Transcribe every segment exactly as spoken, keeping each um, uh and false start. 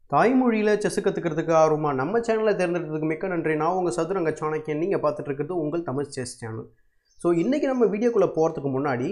தாய்மொழியில chess கத்துக்கிறதுக்கு ஆர்வமா நம்ம சேனலை தேர்ந்தெடுத்ததுக்கு மிக்க நன்றி. நான் உங்க சதுரங்க சாணக்கியன். நீங்க பார்த்துட்டு இருக்கிறது உங்கள் தமிழ் செஸ் சேனல். ஸோ இன்னைக்கு நம்ம வீடியோக்குள்ள போகிறதுக்கு முன்னாடி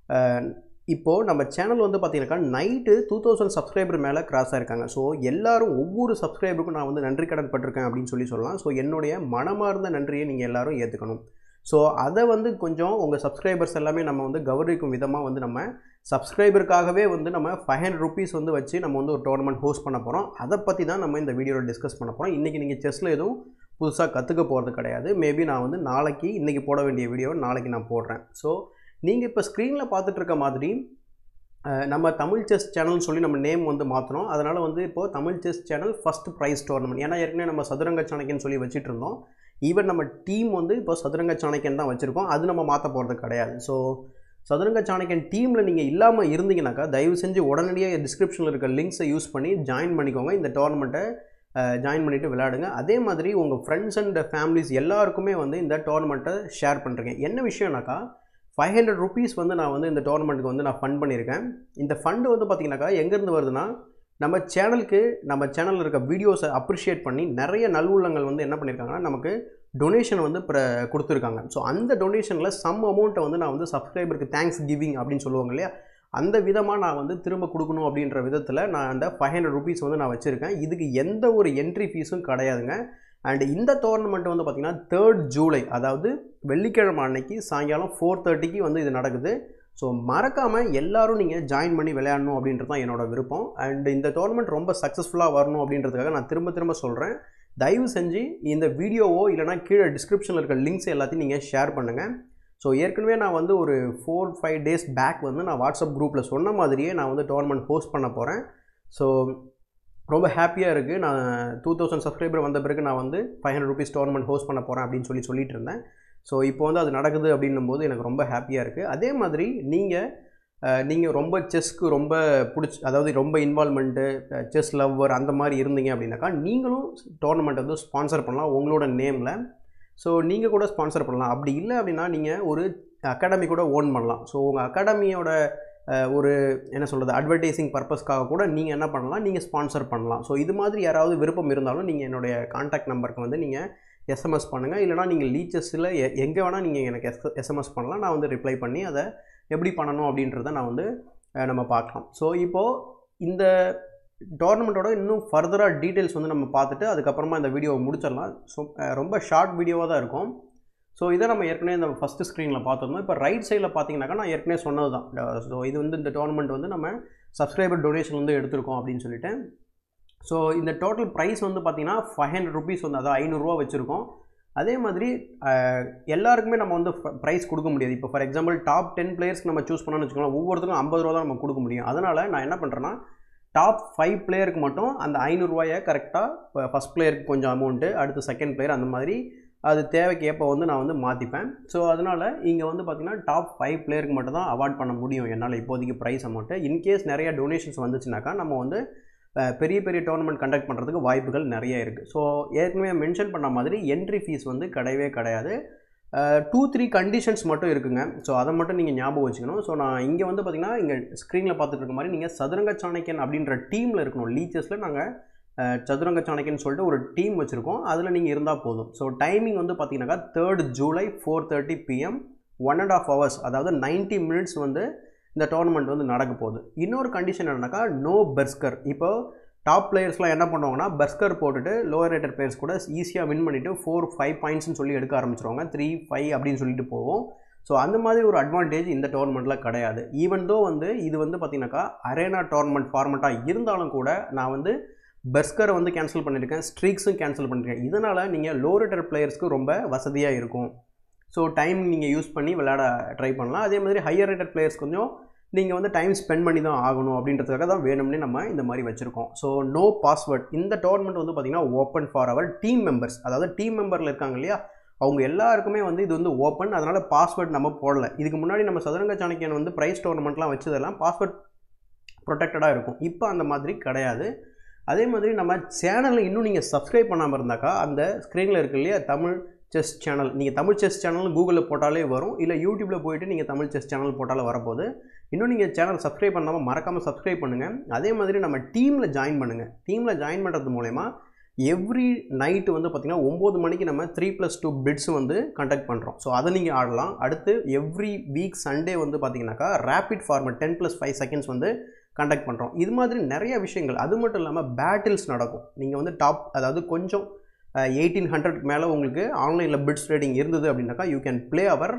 இப்போது நம்ம சேனல் வந்து பார்த்தீங்கன்னாக்கா நைட்டு டூ தௌசண்ட் சப்ஸ்கிரைபர் மேலே கிராஸ் ஆகிருக்காங்க. ஸோ எல்லாரும் ஒவ்வொரு சப்ஸ்கிரைபருக்கும் நான் வந்து நன்றி கடன் பட்டிருக்கேன் அப்படின்னு சொல்லி சொல்லலாம். ஸோ என்னுடைய மனமார்ந்த நன்றியை நீங்கள் எல்லாரும் ஏற்றுக்கணும். ஸோ அதை வந்து கொஞ்சம் உங்கள் சப்ஸ்கிரைபர்ஸ் எல்லாமே நம்ம வந்து கௌரவிக்கும் விதமாக வந்து நம்ம சப்ஸ்கிரைபருக்காகவே வந்து நம்ம ஃபைவ் ஹண்ட்ரட் ருபீஸ் வந்து வச்சு நம்ம வந்து ஒரு டோர்னமெண்ட் ஹோஸ்ட் பண்ண போகிறோம். அதை பற்றி தான் நம்ம இந்த வீடியோவில் டிஸ்கஸ் பண்ண போகிறோம். இன்றைக்கி நீங்கள் செஸ்ஸில் எதுவும் புதுசாக கற்றுக்க போகிறது கிடையாது. மேபி நான் வந்து நாளைக்கு இன்றைக்கி போட வேண்டிய வீடியோவை நாளைக்கு நான் போடுறேன். ஸோ நீங்கள் இப்போ ஸ்க்ரீனில் பார்த்துட்டு இருக்க மாதிரி நம்ம தமிழ் செஸ் சேனல்னு சொல்லி நம்ம நேம் வந்து மாற்றணும். அதனால் வந்து இப்போது Tamil chess channel first prize tournament. ஏன்னா ஏற்கனவே நம்ம சதுரங்க சாணக்கியன் சொல்லி வச்சுட்டு இருந்தோம். ஈவன் நம்ம டீம் வந்து இப்போ சதுரங்க சாணக்கியன் தான் வச்சுருக்கோம். அது நம்ம மாற்ற போகிறது கிடையாது. ஸோ சதுரங்க சாணக்கியன் டீமில் நீங்கள் இல்லாமல் இருந்தீங்கன்னாக்கா தயவு செஞ்சு உடனடியாக டிஸ்கிரிப்ஷனில் இருக்க லிங்க்ஸை யூஸ் பண்ணி ஜாயின் பண்ணிக்கோங்க. இந்த டோர்னமெண்ட்டை ஜாயின் பண்ணிவிட்டு விளையாடுங்க. அதே மாதிரி உங்கள் ஃப்ரெண்ட்ஸ் அண்ட் ஃபேமிலிஸ் எல்லாருக்குமே வந்து இந்த டோர்னமெண்ட்டை ஷேர் பண்ணுறேங்க. என்ன விஷயம்னாக்கா ஃபைவ் ஹண்ட்ரட் ருபீஸ் வந்து நான் வந்து இந்த டோர்னமெண்ட்டுக்கு வந்து நான் ஃபண்ட் பண்ணியிருக்கேன். இந்த ஃபண்டு வந்து பார்த்திங்கனாக்கா எங்கேருந்து வருதுன்னா நம்ம சேனலுக்கு நம்ம சேனலில் இருக்க வீடியோஸை அப்ரிஷியேட் பண்ணி நிறைய நல்வுள்ளங்கள் வந்து என்ன பண்ணியிருக்காங்கன்னா நமக்கு டொனேஷன் வந்து ப்ர கொடுத்துருக்காங்க. ஸோ அந்த டொனேஷனில் சம் அமௌண்ட்டை வந்து நான் வந்து சப்ஸ்கிரைபருக்கு தேங்க்ஸ் கிவிங் அப்படின்னு சொல்லுவாங்க இல்லையா, அந்த விதமாக நான் வந்து திரும்ப கொடுக்கணும் அப்படின்ற விதத்தில் நான் அந்த ஃபைவ் ஹண்ட்ரட் ருபீஸ் வந்து நான் வச்சுருக்கேன். இதுக்கு எந்த ஒரு என்ட்ரி ஃபீஸும் கிடையாதுங்க. அண்ட் இந்த டோர்னமெண்ட் வந்து பார்த்திங்கன்னா தேர்ட் ஜூலை, அதாவது வெள்ளிக்கிழமை அன்னைக்கு சாயங்காலம் ஃபோர் தேர்ட்டிக்கு வந்து இது நடக்குது. ஸோ மறக்காமல் எல்லோரும் நீங்கள் ஜாயின் பண்ணி விளையாடணும் அப்படின்றது தான் என்னோடய விருப்பம். அண்ட் இந்த டோர்னமெண்ட் ரொம்ப சக்ஸஸ்ஃபுல்லாக வரணும் அப்படின்றதுக்காக நான் திரும்ப திரும்ப சொல்கிறேன், தயவு செஞ்சு இந்த வீடியோவோ இல்லைனா கீழே டிஸ்கிரிப்ஷனில் இருக்க லிங்க்ஸ் எல்லாத்தையும் நீங்கள் ஷேர் பண்ணுங்கள். ஸோ ஏற்கனவே நான் வந்து ஒரு ஃபோர் ஃபைவ் டேஸ் பேக் வந்து நான் வாட்ஸ்அப் குரூப்பில் சொன்ன மாதிரியே நான் வந்து டோர்னமெண்ட் ஹோஸ்ட் பண்ண போகிறேன். ஸோ ரொம்ப ஹாப்பியாக இருக்குது. நான் டூ தௌசண்ட் சப்ஸ்கிரைபர் வந்த பிறகு நான் வந்து five hundred rupees tournament host பண்ண போகிறேன் அப்படின்னு சொல்லி சொல்லிட்டு இருந்தேன். ஸோ இப்போ வந்து அது நடக்குது அப்படின்னும் போது எனக்கு ரொம்ப ஹாப்பியாக இருக்குது. அதே மாதிரி நீங்கள் நீங்கள் ரொம்ப செஸ்க்கு ரொம்ப பிடிச்சி, அதாவது ரொம்ப இன்வால்மெண்ட்டு செஸ் லவ்வர் அந்த மாதிரி இருந்தீங்க அப்படின்னாக்கா நீங்களும் டோர்னமெண்ட் வந்து ஸ்பான்சர் பண்ணலாம் உங்களோட நேமில். ஸோ நீங்கள் கூட ஸ்பான்சர் பண்ணலாம். அப்படி இல்லை அப்படின்னா நீங்கள் ஒரு அகாடமி கூட ஓன் பண்ணலாம். ஸோ உங்கள் அகாடமியோட ஒரு என்ன சொல்கிறது அட்வர்டைஸிங் பர்பஸ்க்காக கூட நீங்கள் என்ன பண்ணலாம், நீங்கள் ஸ்பான்சர் பண்ணலாம். ஸோ இது மாதிரி யாராவது விருப்பம் இருந்தாலும் நீங்கள் என்னுடைய கான்டாக்ட் நம்பருக்கு வந்து நீங்கள் எஸ்எம்எஸ் பண்ணுங்கள். இல்லைனா நீங்கள் லீச்சஸில் எ எங்கே வேணால் நீங்கள் எனக்கு எஸ் எஸ்எம்எஸ் பண்ணலாம். நான் வந்து ரிப்ளை பண்ணி அதை எப்படி பண்ணணும் அப்படின்றத நான் வந்து நம்ம பார்க்கலாம். ஸோ இப்போது இந்த டோர்னமெண்ட்டோட இன்னும் ஃபர்தராக டீட்டெயில்ஸ் வந்து நம்ம பார்த்துட்டு அதுக்கப்புறமா இந்த வீடியோவை முடிச்சிடலாம். ஸோ ரொம்ப ஷார்ட் வீடியோவாக தான் இருக்கும். ஸோ இதை நம்ம ஏற்கனவே இந்த ஃபஸ்ட்டு ஸ்க்ரீனில் பார்த்துருந்தோம். இப்போ ரைட் சைடில் பார்த்தீங்கன்னாக்கா நான் ஏற்கனவே சொன்னது தான். ஸோ இது வந்து இந்த டோர்னமெண்ட் வந்து நம்ம சப்ஸ்கிரைபர் டொனேஷன் வந்து எடுத்திருக்கோம் அப்படின்னு சொல்லிட்டு. ஸோ இந்த டோட்டல் ப்ரைஸ் வந்து பார்த்திங்கன்னா ஃபைவ் ஹண்ட்ரட் ருபீஸ் வந்து அதாவது ஐநூறுரூவா வச்சுருக்கோம். அதே மாதிரி எல்லாருக்குமே நம்ம வந்து ப்ரைஸ் கொடுக்க முடியாது. இப்போ ஃபார் எக்ஸாம்பிள் டாப் டென் பிளேயர்ஸ்க்கு நம்ம சூஸ் பண்ணோன்னு வச்சுக்கோங்களேன், ஒவ்வொருத்தருக்கும் ஐம்பது ரூபா தான் நம்ம கொடுக்க முடியும். அதனால் நான் என்ன பண்ணுறேன்னா டாப் ஃபைவ் பிளேயருக்கு மட்டும் அந்த ஐநூறுரூவாயை கரெக்டாக ஃபஸ்ட் பிளேயருக்கு கொஞ்சம் அமௌண்ட்டு, அடுத்து செகண்ட் பிளேயர், அந்த மாதிரி அது தேவைக்கு ஏற்ப வந்து நான் வந்து மாற்றிப்பேன். ஸோ அதனால் இங்கே வந்து பார்த்திங்கன்னா டாப் ஃபைவ் பிளேயருக்கு மட்டும் தான் அவார்ட் பண்ண முடியும் என்னால் இப்போதைக்கு ப்ரைஸ் அமௌண்ட்டு. இன்கேஸ் நிறையா டொனேஷன்ஸ் வந்துச்சுனாக்கா நம்ம வந்து பெரிய பெரிய டோர்னமெண்ட் கண்டக்ட் பண்ணுறதுக்கு வாய்ப்புகள் நிறைய இருக்குது. ஸோ ஏற்கனவே மென்ஷன் பண்ண மாதிரி என்ட்ரி ஃபீஸ் வந்து கிடையவே கிடையாது. டூ த்ரீ கண்டிஷன்ஸ் மட்டும் இருக்குங்க. ஸோ அதை மட்டும் நீங்கள் ஞாபகம் வச்சுக்கணும். ஸோ நான் இங்கே வந்து பார்த்திங்கன்னா இங்கே ஸ்க்ரீனில் பார்த்துட்டு இருக்க மாதிரி நீங்கள் சதுரங்க சாணக்கியன் அப்படின்ற டீமில் இருக்கணும். லீச்சஸில் நாங்கள் சதுரங்க சாணக்கியன் சொல்லிட்டு ஒரு டீம் வச்சுருக்கோம். அதில் நீங்கள் இருந்தால் போதும். ஸோ டைமிங் வந்து பார்த்திங்கனாக்கா third July four thirty PM one and half hours, அதாவது நைன்ட்டி மினிட்ஸ் வந்து இந்த டோர்னமெண்ட் வந்து நடக்க போகுது. இன்னொரு கண்டிஷன் என்னன்னாக்கா நோ பெர்ஸ்கர். இப்போ டாப் பிளேயர்ஸ்லாம் என்ன பண்ணுவாங்கன்னா பெர்ஸ்கர் போட்டுட்டு லோவர் ரேட்டட் பிளேயர்ஸ் கூட ஈஸியாக வின் பண்ணிவிட்டு ஃபோர் ஃபைவ் பாயிண்ட்ஸ்னு சொல்லி எடுக்க ஆரம்பிச்சிருவாங்க. த்ரீ ஃபைவ் அப்படின்னு சொல்லிட்டு போவோம். ஸோ அந்த மாதிரி ஒரு அட்வான்டேஜ் இந்த டோர்னமெண்ட்டில் கிடையாது. ஈவன் தோ வந்து இது வந்து பார்த்திங்கனாக்கா அரேனா டோர்னமெண்ட் ஃபார்மெட்டாக இருந்தாலும் கூட நான் வந்து பெர்ஸ்கரை வந்து கேன்சல் பண்ணியிருக்கேன், ஸ்ட்ரீக்ஸும் கேன்சல் பண்ணியிருக்கேன். இதனால் நீங்கள் லோ ரேட்டட் பிளேயர்ஸ்க்கு ரொம்ப வசதியாக இருக்கும். ஸோ டைம் நீங்கள் யூஸ் பண்ணி விளையாட ட்ரை பண்ணலாம். அதே மாதிரி ஹையர் ரேட்டட் பிளேயர்ஸ் கொஞ்சம் நீங்கள் வந்து டைம் ஸ்பெண்ட் பண்ணி தான் ஆகணும் அப்படின்றதுக்காக தான் வேணும்னே நம்ம இந்த மாதிரி வச்சுருக்கோம். So no password. இந்த டோர்னமெண்ட் வந்து பார்த்திங்கன்னா open for our team members, அதாவது டீம் மெம்பரில் இருக்காங்க இல்லையா, அவங்க எல்லாருக்குமே வந்து இது வந்து ஓப்பன். அதனால் பாஸ்வேர்ட் நம்ம போடலை. இதுக்கு முன்னாடி நம்ம சதுரங்க சாணக்கியன் வந்து ப்ரைஸ் டோர்னமெண்ட்லாம் வச்சதெல்லாம் பாஸ்வேர்ட் ப்ரொடெக்டடாக இருக்கும். இப்போ அந்த மாதிரி கிடையாது. அதே மாதிரி நம்ம சேனலில் இன்னும் நீங்கள் சப்ஸ்கிரைப் பண்ணாமல் இருந்தாக்கா அந்த ஸ்க்ரீனில் இருக்கு இல்லையா தமிழ் செஸ் சேனல், நீங்கள் தமிழ் செஸ் சேனல் கூகுளில் போட்டாலே வரும். இல்லை யூடியூப்பில் போய்ட்டு நீங்கள் தமிழ் செஸ் சேனல் போட்டாலே வரப்போகுது. இன்னும் நீங்கள் சேனல் சப்ஸ்கிரைப் பண்ணாமல் மறக்காமல் சப்ஸ்கிரைப் பண்ணுங்கள். அதே மாதிரி நம்ம டீமில் ஜாயின் பண்ணுங்கள். டீமில் ஜாயின் பண்ணுறது மூலமா எவ்ரி நைட்டு வந்து பார்த்திங்கன்னா ஒம்பது மணிக்கு நம்ம த்ரீ ப்ளஸ் டூ பிட்ஸ் வந்து கண்டக்ட் பண்ணுறோம். ஸோ அதை நீங்கள் ஆடலாம். அடுத்து எவ்ரி வீக் சண்டே வந்து பார்த்திங்கனாக்கா rapid format ten plus five seconds வந்து கண்டக்ட் பண்ணுறோம். இது மாதிரி நிறைய விஷயங்கள். அது மட்டும் இல்லாமல் பேட்டில்ஸ் நடக்கும். நீங்கள் வந்து டாப் அதாவது கொஞ்சம் எயிட்டீன் ஹண்ட்ரட்க்கு மேலே உங்களுக்கு ஆன்லைனில் பிட்ஸ் ட்ரேடிங் இருந்தது அப்படின்னாக்கா you can play our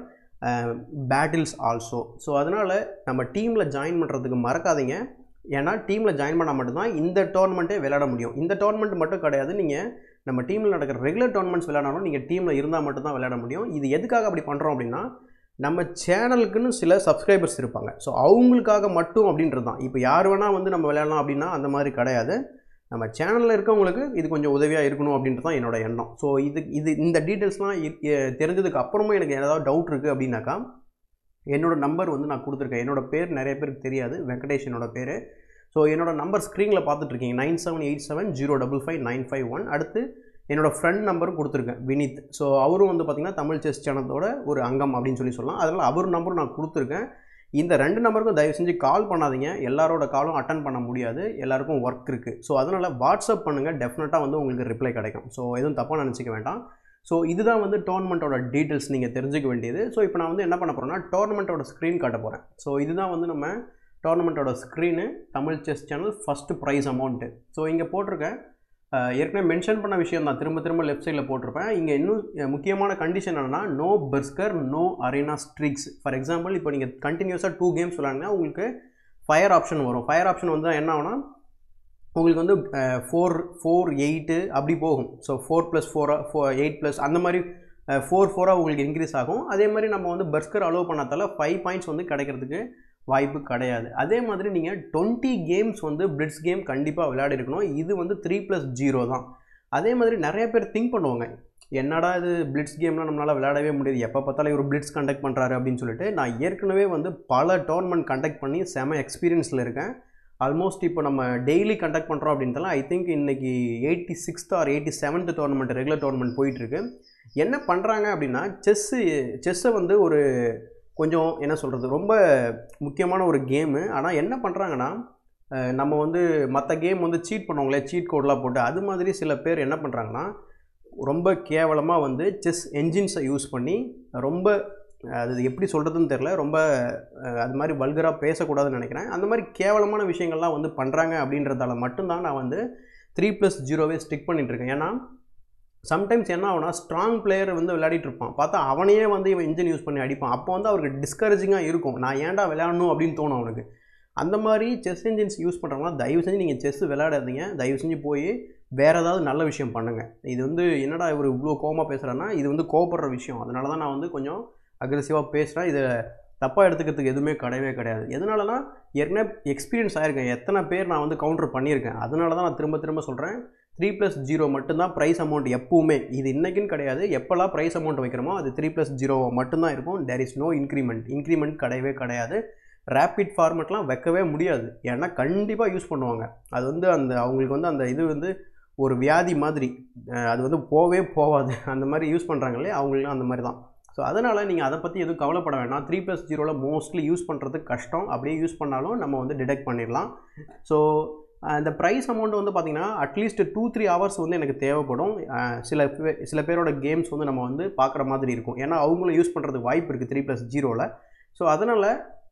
battles also. So அதனால் நம்ம டீமில் ஜாயின் பண்ணுறதுக்கு மறக்காதீங்க. ஏன்னா டீமில் ஜாயின் பண்ணால் மட்டும்தான் இந்த டோர்னமெண்ட்டே விளையாட முடியும். இந்த டோர்னமெண்ட் மட்டும் கிடையாது, நீங்கள் நம்ம டீமில் நடக்கிற ரெகுலர் டோர்னமெண்ட்ஸ் விளையாடணும் நீங்கள் டீமில் இருந்தால் மட்டும்தான் விளையாட முடியும். இது எதுக்காக அப்படி பண்ணுறோம் அப்படின்னா நம்ம சேனலுக்குன்னு சில சப்ஸ்கிரைபர்ஸ் இருப்பாங்க. ஸோ அவங்களுக்காக மட்டும் அப்படின்றது தான். இப்போ யார் வேணால் வந்து நம்ம விளையாடலாம் அப்படின்னா அந்த மாதிரி கிடையாது. நம்ம சேனலில் இருக்கவங்களுக்கு இது கொஞ்சம் உதவியாக இருக்கணும் அப்படின்றது தான் என்னோடய எண்ணம். ஸோ இது இது இந்த டீட்டெயில்ஸ்லாம் தெரிஞ்சதுக்கு அப்புறமும் எனக்கு ஏதாவது டவுட் இருக்குது அப்படின்னாக்கா என்னோடய நம்பர் வந்து நான் கொடுத்துருக்கேன். என்னோடய பேர் நிறைய பேருக்கு தெரியாது, வெங்கடேஷ் என்னோடய பேர். ஸோ என்னோடய நம்பர் ஸ்க்ரீனில் பார்த்துட்ருக்கீங்க, nine seven eight seven zero double five nine five one. அடுத்து என்னோடய ஃப்ரெண்ட் நம்பரும் கொடுத்துருக்கேன், வினித். ஸோ அவரும் வந்து பார்த்திங்கன்னா தமிழ் செஸ் சேனலோட ஒரு அங்கம் அப்படின்னு சொல்லி சொல்லலாம். அதனால் அவர் நம்பரும் நான் கொடுத்துருக்கேன். இந்த ரெண்டு நம்பருக்கும் தயவு செஞ்சு கால் பண்ணாதீங்க. எல்லாரோட காலும் அட்டன் பண்ண முடியாது, எல்லாருக்கும் ஒர்க் இருக்குது. ஸோ அதனால் வாட்ஸ்அப் பண்ணுங்கள், டெஃபினட்டாக வந்து உங்களுக்கு ரிப்ளை கிடைக்கும். ஸோ எதுவும் தப்பாக நினச்சிக்க வேண்டாம். ஸோ இதுதான் வந்து டோர்னமெண்ட்டோட டீட்டெயில்ஸ் நீங்கள் தெரிஞ்சுக்க வேண்டியது. ஸோ இப்போ நான் வந்து என்ன பண்ண போகிறேன்னா டோர்னமெண்ட்டோட ஸ்க்ரீன் காட்ட போகிறேன். ஸோ இதுதான் வந்து நம்ம டோர்னமெண்ட்டோட screen, Tamil chess channel first prize amount. So இங்கே போட்டிருக்கேன், ஏற்கனவே மென்ஷன் பண்ண விஷயம் தான், திரும்ப திரும்ப லெஃப்ட் சைடில் போட்டிருப்பேன். இங்கே இன்னும் முக்கியமான கண்டிஷன் என்னென்னா no berserk, no arena streaks. For example இப்போ நீங்கள் கண்டினியூஸாக டூ கேம்ஸ் விளாண்டினா உங்களுக்கு ஃபயர் ஆப்ஷன் வரும். ஃபயர் ஆப்ஷன் வந்து என்ன ஆகுனா உங்களுக்கு வந்து ஃபோர் ஃபோர் எயிட்டு அப்படி போகும். ஸோ ஃபோர் ப்ளஸ் ஃபோராக ஃபோ எயிட் ப்ளஸ் அந்த மாதிரி ஃபோர் ஃபோராக உங்களுக்கு இன்க்ரீஸ் ஆகும். அதே மாதிரி நம்ம வந்து பெர்ஸ்கர் அலோவ் பண்ணாதால ஃபைவ் பாயிண்ட்ஸ் வந்து கிடைக்கிறதுக்கு வாய்ப்பு கிடையாது. அதே மாதிரி நீங்கள் டுவெண்ட்டி கேம்ஸ் வந்து பிளிட்ஸ் கேம் கண்டிப்பாக விளையாடி இருக்கணும். இது வந்து த்ரீ ப்ளஸ் ஜீரோ தான். அதே மாதிரி நிறைய பேர் திங்க் பண்ணுவாங்க, என்னடா இது பிளிட்ஸ் கேம்லாம் நம்மளால் விளையாடவே முடியாது, எப்போ பார்த்தாலும் இவர் பிளிட்ஸ் கண்டக்ட் பண்ணுறாரு அப்படின்னு சொல்லிட்டு. நான் ஏற்கனவே வந்து பல டோர்னமெண்ட் கண்டக்ட் பண்ணி செம எக்ஸ்பீரியன்ஸில் இருக்கேன். ஆல்மோஸ்ட் இப்போ நம்ம டெய்லி கண்டக்ட் பண்ணுறோம் அப்படின்ட்டுலாம் ஐ திங்க் இன்றைக்கி eighty sixth or eighty seventh tournament regular tournament போயிட்டுருக்கு. என்ன பண்ணுறாங்க அப்படின்னா செஸ்ஸு செஸ்ஸை வந்து ஒரு கொஞ்சம் என்ன சொல்கிறது ரொம்ப முக்கியமான ஒரு கேமு. ஆனால் என்ன பண்ணுறாங்கன்னா நம்ம வந்து மற்ற கேம் வந்து சீட் பண்ணுவாங்களே, சீட் கோடெலாம் போட்டு, அது மாதிரி சில பேர் என்ன பண்ணுறாங்கன்னா ரொம்ப கேவலமாக வந்து செஸ் என்ஜின்ஸை யூஸ் பண்ணி ரொம்ப அது எப்படி சொல்கிறதுன்னு தெரில, ரொம்ப அது மாதிரி வல்கராக பேசக்கூடாதுன்னு நினைக்கிறேன். அந்த மாதிரி கேவலமான விஷயங்கள்லாம் வந்து பண்ணுறாங்க அப்படின்றதால மட்டும்தான் நான் வந்து த்ரீ ப்ளஸ் ஜீரோவே ஸ்டிக் பண்ணிகிட்ருக்கேன். ஏன்னா சம்டைம்ஸ் என்ன ஆகுனா ஸ்ட்ராங் பிளேயர் வந்து விளையாடிட்டு இருப்பான், பார்த்தா அவனையே வந்து இவன் இன்ஜின் யூஸ் பண்ணி அடிப்பான். அப்போ வந்து அவருக்கு டிஸ்கரேஜிங்காக இருக்கும், நான் ஏன்டா விளையாடணும் அப்படின்னு தோணும் அவனுக்கு. அந்த மாதிரி செஸ் என்ஜின்ஸ் யூஸ் பண்ணுறாங்கன்னா தயவு செஞ்சு நீங்கள் செஸ் விளையாடாதீங்க. தயவு செஞ்சு போய் வேறு ஏதாவது நல்ல விஷயம் பண்ணுங்கள். இது வந்து என்னடா இவர் இவ்வளோ கோவமாக பேசுகிறேன்னா இது வந்து கோவப்படுற விஷயம். அதனால தான் நான் வந்து கொஞ்சம் அக்ரெசிவாக பேசுகிறேன். இதை தப்பாக எடுத்துக்கிறதுக்கு எதுவுமே கிடையவே கிடையாது. எதனாலனா ஏற்கனவே எக்ஸ்பீரியன்ஸ் ஆகிருக்கேன், எத்தனை பேர் நான் வந்து கவுண்டர் பண்ணியிருக்கேன். அதனால தான் நான் திரும்ப திரும்ப சொல்கிறேன், த்ரீ ப்ளஸ் ஜீரோ மட்டும்தான் ப்ரைஸ் அமௌண்ட் எப்பவுமே. இது இன்றைக்குன்னு கிடையாது, எப்போல்லாம் ப்ரைஸ் அமௌண்ட் வைக்கிறோமோ அது த்ரீ ப்ளஸ் ஜீரோ மட்டும்தான் இருக்கும். There is no increment. Increment கிடையவே கிடையாது. ரேபிட் ஃபார்மெட்லாம் வைக்கவே முடியாது, ஏன்னா கண்டிப்பாக யூஸ் பண்ணுவாங்க. அது வந்து அந்த அவங்களுக்கு வந்து அந்த இது வந்து ஒரு வியாதி மாதிரி, அது வந்து போவே போகாது. அந்த மாதிரி யூஸ் பண்ணுறாங்களே அவங்களும் அந்த மாதிரி தான். ஸோ அதனால் நீங்கள் அதை பற்றி எதுவும் கவலைப்பட வேண்டாம். த்ரீ ப்ளஸ் ஜீரோவில் மோஸ்ட்லி யூஸ் பண்ணுறதுக்கு கஷ்டம். அப்படியே யூஸ் பண்ணாலும் நம்ம வந்து டிடெக்ட் பண்ணிடலாம். ஸோ அந்த ப்ரைஸ் அமௌண்ட் வந்து பார்த்திங்கன்னா அட்லீஸ்ட் டூ த்ரீ ஹவர்ஸ் வந்து எனக்கு தேவைப்படும். சில பே சில பேரோட கேம்ஸ் வந்து நம்ம வந்து பார்க்குற மாதிரி இருக்கும், ஏன்னா அவங்களும் யூஸ் பண்ணுறதுக்கு வாய்ப்பு இருக்குது த்ரீ ப்ளஸ் ஜீரோவில். ஸோ அதனால்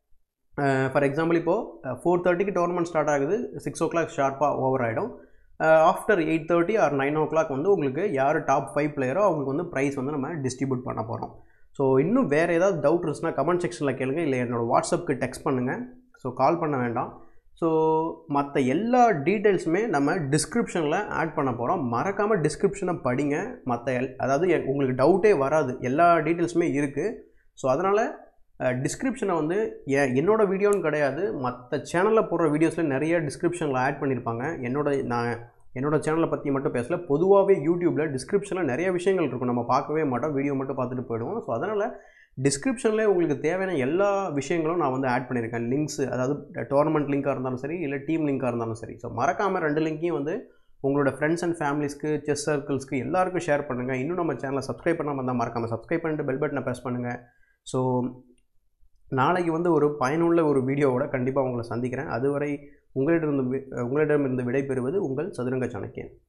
ஃபார் எக்ஸாம்பிள் இப்போது ஃபோர் தேர்ட்டிக்கு டோர்னமெண்ட் ஸ்டார்ட் ஆகுது, சிக்ஸ் ஓ கிளாக் ஷார்ப்பாக ஓவர் ஆகிடும். After eight thirty or nine o'clock வந்து உங்களுக்கு யார் டாப் ஃபைவ் பிளேயரோ அவங்களுக்கு வந்து ப்ரைஸ் வந்து நம்ம டிஸ்ட்ரிபியூட் பண்ண போகிறோம். ஸோ இன்னும் வேறு ஏதாவது டவுட் இருந்துச்சுன்னா கமெண்ட் செக்ஷனில் கேளுங்க, இல்லை என்னோடய வாட்ஸ்அப்புக்கு டெக்ஸ்ட் பண்ணுங்கள். ஸோ கால் பண்ண வேண்டாம். ஸோ மற்ற எல்லா டீட்டெயில்ஸுமே நம்ம டிஸ்கிரிப்ஷனில் ஆட் பண்ண போகிறோம். மறக்காமல் டிஸ்கிரிப்ஷனை படிங்க. மற்ற எல் அதாவது உங்களுக்கு டவுட்டே வராது, எல்லா டீட்டெயில்ஸுமே இருக்குது. ஸோ அதனால் டிஸ்கிரிப்ஷனை வந்து என்னோடய வீடியோன்னு கிடையாது, மற்ற சேனலில் போடுற வீடியோஸில் நிறைய டிஸ்கிரிப்ஷனில் ஆட் பண்ணியிருப்பாங்க. என்னோட நான் என்னோடய சேனலை பற்றி மட்டும் பேசல, பொதுவாகவே யூடியூப்பில் டிஸ்கிரிப்ஷனில் நிறைய விஷயங்கள் இருக்கும், நம்ம பார்க்கவே மாட்டோம், வீடியோ மட்டும் பார்த்துட்டு போயிடுவோம். ஸோ அதனால் டிஸ்கிரிப்ஷனில் உங்களுக்கு தேவையான எல்லா விஷயங்களும் நான் வந்து ஆட் பண்ணியிருக்கேன். லிங்க்ஸு, அதாவது டோர்னமெண்ட் லிங்காக இருந்தாலும் சரி, இல்லை டீம் லிங்காக இருந்தாலும் சரி. ஸோ மறக்காமல் ரெண்டு லிங்க்கையும் வந்து உங்களோட ஃப்ரெண்ட்ஸ் அண்ட் ஃபேமிலிஸ்க்கு, செஸ் சர்க்கிள்ஸ்க்கு எல்லாருக்கும் ஷேர் பண்ணுங்கள். இன்னும் நம்ம சேனலை சப்ஸ்கிரைப் பண்ணாமல் இருந்தால் மறக்காமல் சப்ஸ்கிரைப் பண்ணிட்டு பெல் பட்டனை ப்ரெஸ் பண்ணுங்கள். ஸோ நாளைக்கு வந்து ஒரு பயனுள்ள ஒரு வீடியோவோட கண்டிப்பாக உங்களை சந்திக்கிறேன். அதுவரை உங்களிடமிருந்து உங்களிடமிருந்து விடைபெறுவது உங்கள் சதுரங்க சாணக்கியன்.